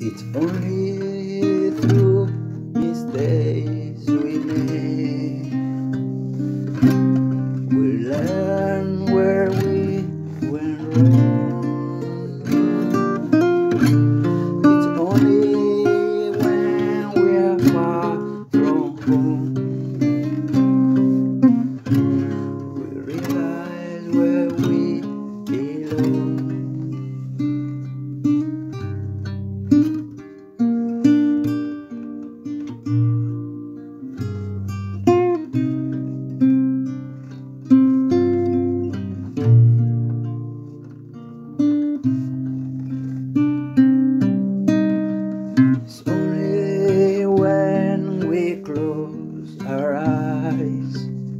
It's only through mistakes we make we learn where we went wrong. It's only when we are far from home we realize where we belong. It's only when we close our eyes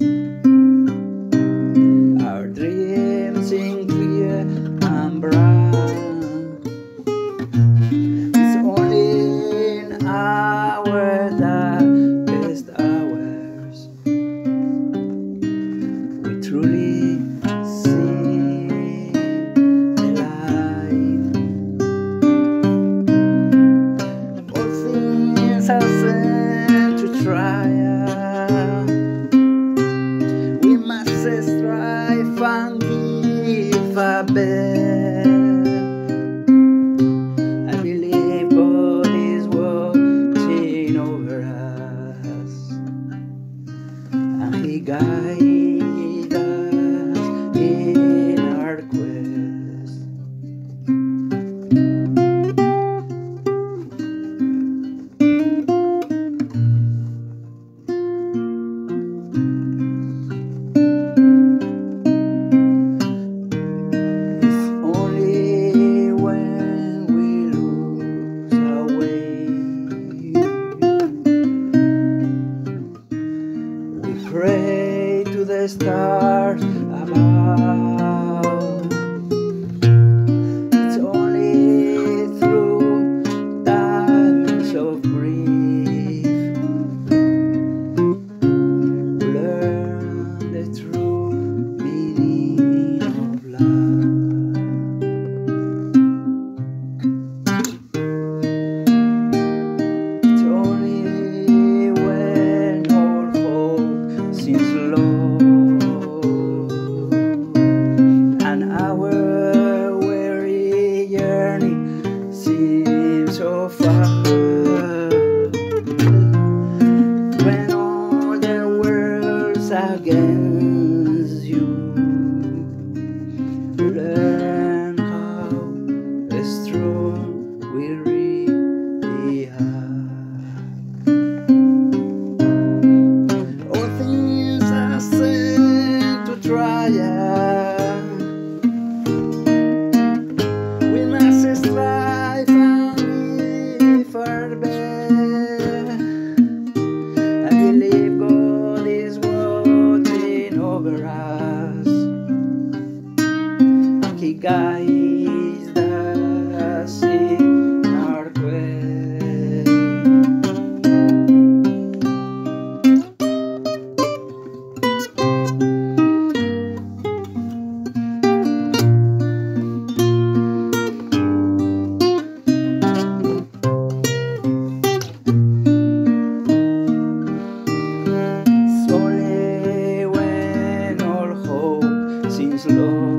our dreams seem clear and bright. It's only in our darkest hours we truly see the light. All things are sent to trial. We must strive and give our best. I believe God is watching over us, and He guides us in our quest. It's only when we lose our way we pray to the stars above. It's only through times of grief we learn the true meaning of love. It's only when all hope seems low and our weary journey seems so far, when all the world's against you, learn how strong we really are. All things are sent to trial. We must strive and give our best. I believe God is watching over us, and He guides us in our quest. It's only when all hope seems low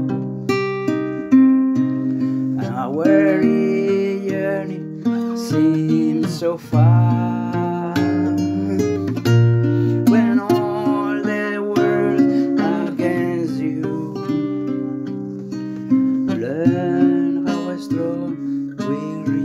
and our weary journey seems so far, when all the world against you, learn how strong we really